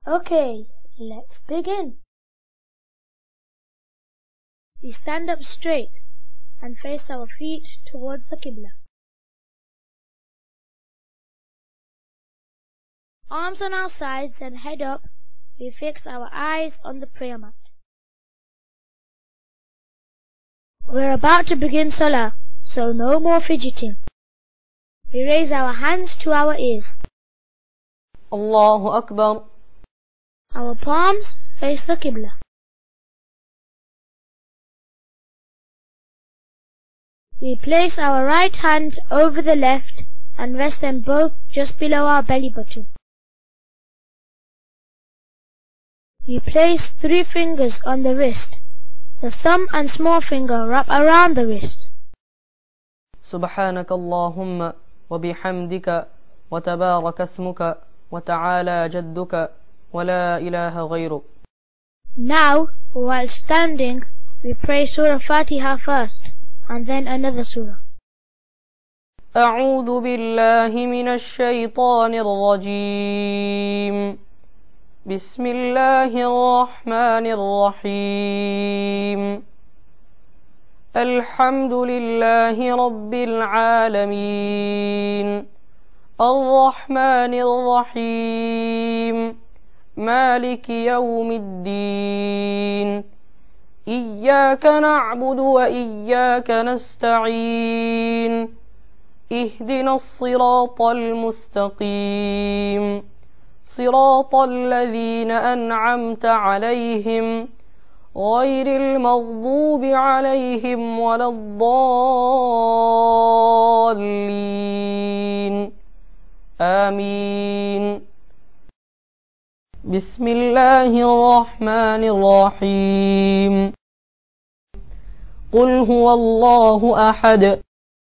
Okay, let's begin. We stand up straight and face our feet towards the Qibla. Arms on our sides and head up, we fix our eyes on the prayer mat. We're about to begin Salah, so no more fidgeting. We raise our hands to our ears. Allahu Akbar. Our palms face the Qibla. We place our right hand over the left and rest them both just below our belly button. We place 3 fingers on the wrist. The thumb and small finger wrap around the wrist. سبحانك اللهم وبحمدك وتبارك اسمك وتعالى جدك ولا إله غيرك. Now, while standing, we pray Surah Fatiha first, and then another surah. أعوذ بالله من الشيطان الرجيم. بسم الله الرحمن الرحيم. الحمد لله رب العالمين الرحمن الرحيم مالك يوم الدين إياك نعبد وإياك نستعين اهدنا الصراط المستقيم صراط الذين أنعمت عليهم غير المغضوب عليهم ولا الضالين آمين. بسم الله الرحمن الرحيم. قل هو الله أحد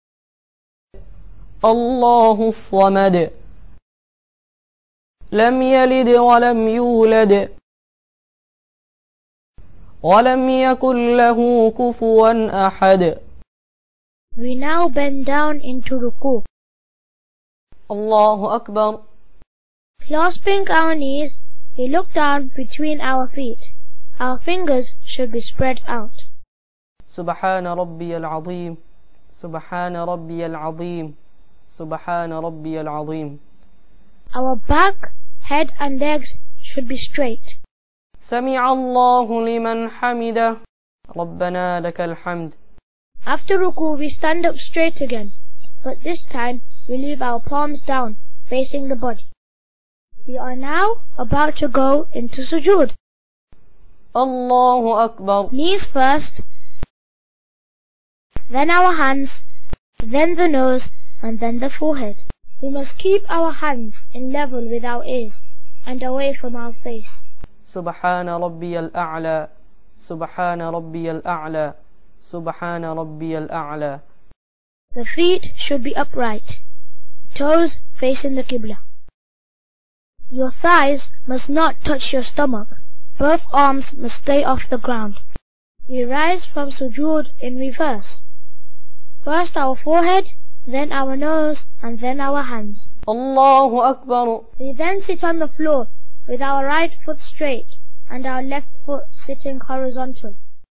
الله الصمد لم يلد ولم يولد ولم يكن له كفوا أحد. We now bend down into ruku. Allahu Akbar. Clasping our knees, we look down between our feet. Our fingers should be spread out. سبحان ربي العظيم سبحان ربي العظيم سبحان ربي العظيم. Our back, head and legs should be straight. سمع الله لمن حمده ربنا لك الحمد. After ruku, we stand up straight again, but this time we leave our palms down, facing the body. We are now about to go into sujood. Allahu Akbar. Knees first, then our hands, then the nose, and then the forehead. We must keep our hands in level with our ears and away from our face. سبحان ربي الأعلى سبحان ربي الأعلى سبحان ربي الأعلى. The feet should be upright, toes facing the Qibla. Your thighs must not touch your stomach. Both arms must stay off the ground. We rise from sujood in reverse. First our forehead, then our nose, and then our hands. Allahu Akbar. We then sit on the floor with our right foot straight and our left foot sitting horizontal.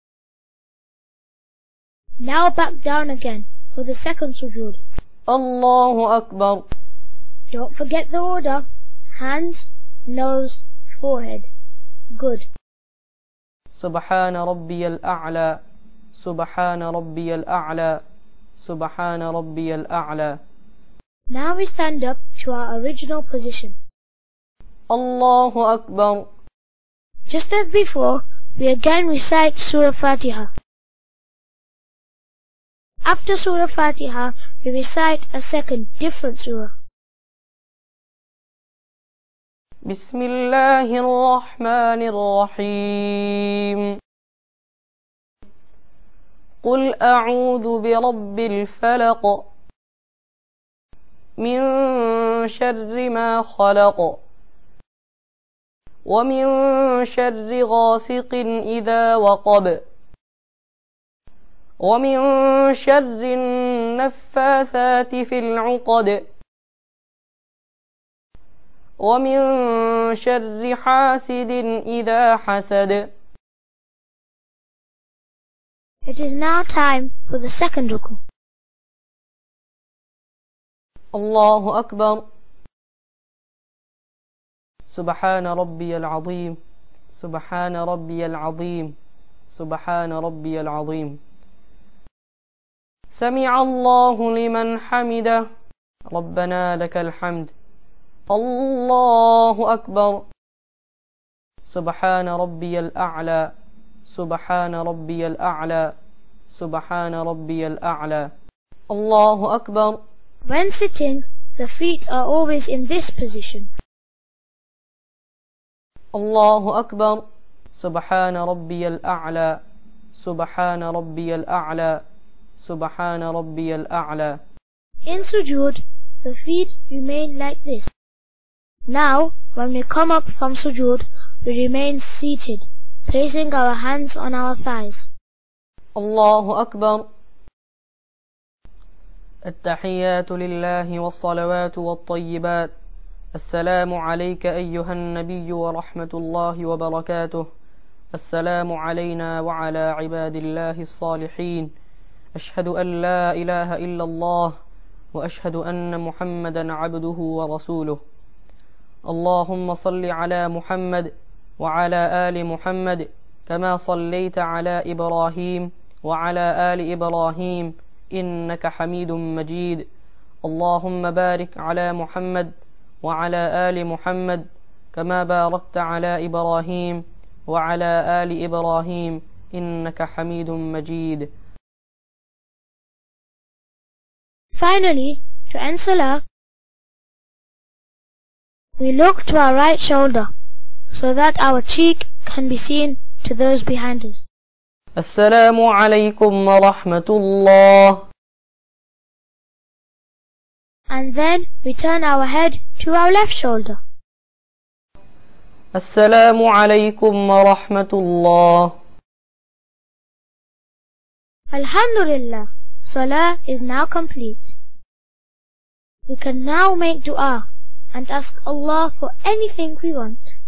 Now back down again for the second sujood. Allahu Akbar. Don't forget the order. Hands, nose, forehead. Good. سبحان ربي الأعلى سبحان ربي الأعلى سبحان ربي الأعلى. Now we stand up to our original position. Allahu Akbar. Just as before, we again recite Surah Fatiha. After Surah Fatiha, we recite a second different surah. بسم الله الرحمن الرحيم. قل أعوذ برب الفلق من شر ما خلق ومن شر غاسق إذا وقب ومن شر النفاثات في العقد ومن شر حاسد إذا حسد. It is now time for the second ruku. الله أكبر. سبحان ربي العظيم سبحان ربي العظيم سبحان ربي العظيم. سمع الله لمن حمده ربنا لك الحمد. الله أكبر. سبحان ربي الأعلى سبحان ربي الأعلى سبحان ربي الأعلى. الله أكبر. When sitting, the feet are always in this position. الله أكبر. سبحان ربي الأعلى سبحان ربي الأعلى سبحان ربي الأعلى. In sujood, the feet remain like this. Now, when we come up from sujood, we remain seated, placing our hands on our thighs. الله أكبر. التحيات لله والصلوات والطيبات. السلام عليك أيها النبي ورحمة الله وبركاته. السلام علينا وعلى عباد الله الصالحين. أشهد أن لا إله إلا الله وأشهد أن محمدا عبده ورسوله. اللهم صل على محمد وعلى آل محمد كما صليت على إبراهيم وعلى آل إبراهيم إنك حميد مجيد. اللهم بارك على محمد وعلى آل محمد كما باركت على إبراهيم وعلى آل إبراهيم إنك حميد مجيد. Finally, to end salah, we look to our right shoulder so that our cheek can be seen to those behind us. السلام عليكم ورحمة الله. And then we turn our head to our left shoulder. السلام عليكم ورحمة الله. Alhamdulillah, salah is now complete. We can now make dua and ask Allah for anything we want.